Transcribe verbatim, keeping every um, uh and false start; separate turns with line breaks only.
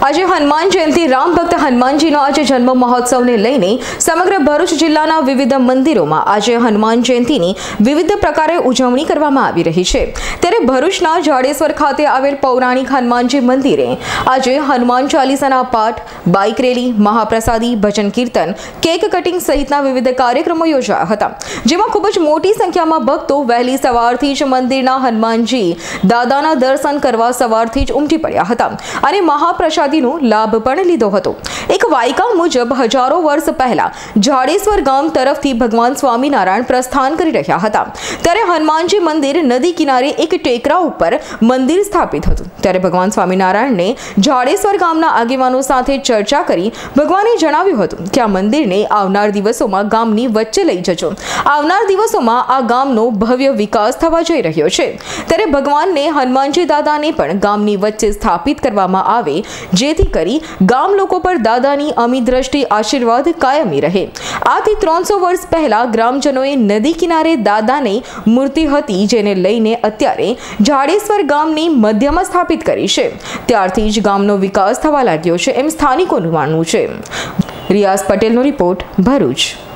आज हनुमान जयंती राम भक्त हनुमानजीનો आज जन्म महोत्सवને લઈને સમગ્ર ભરૂચ જિલ્લાના વિવિધ મંદિરોમાં આજે હનુમાન જયંતીની વિવિધ પ્રકારે ઉજવણી કરવામાં આવી રહી છે। ત્યારે ભરૂચના જાડેશ્વર ખાતે આવેલ પૌરાણિક હનુમાનજી મંદિરે આજે હનુમાન ચાલીસાના પાઠ, બાઇક રેલી, મહાપ્રસાદી, ભજન કીર્તન, કેક કટિંગ સહિતના વિવિધ કાર્યક્રમો યોજાયા હતા, જેમાં ખૂબ જ મોટી સંખ્યામાં ભક્તો વહેલી સવારથી જ મંદિરના હનુમાનજી દાદાના દર્શન કરવા સવારથી જ ઉમટી પડ્યા હતા અને મહાપ્રસાદી लाभ पण लीधो हतो। एक वायका मुजब हजारों वर्ष पहला जाडेश्वर गाम तरफथी भगवान स्वामीनारायण प्रस्थान करी रह्या हता, त्यारे हनुमानजी मंदिर नदी किनारे एक टेकरा उपर मंदिर स्थापित हतुं। त्यारे भगवान स्वामीनारायण ने जाडेश्वर गामना आगेवानो साथे चर्चा करी भगवाने जणाव्युं हतुं के आ मंदिरने आवनार दिवसोमां गामनी वच्चे लई जजो। आवनार दिवसोमां आ गामनो भव्य विकास थवा जई रह्यो छे, त्यारे भगवानने हनुमानजी दादाने पण गामनी वच्चे स्थापित करवामां आवे, जेथी करी गाम लोको पर दादानी अमी दृष्टि आशीर्वाद कायमी रहे। आथी त्रणसो वर्ष पहला ग्रामजनोए नदी किनारे दादानी मूर्ति हती, जेने लईने अत्यारे जाडेश्वर गामनी मध्यमां स्थापित करी छे। त्यारथी ज गामनो विकास थवा लाग्यो छे एम स्थानिकोनुं मानवुं छे। रियाज पटेलनो रिपोर्ट, भरूच।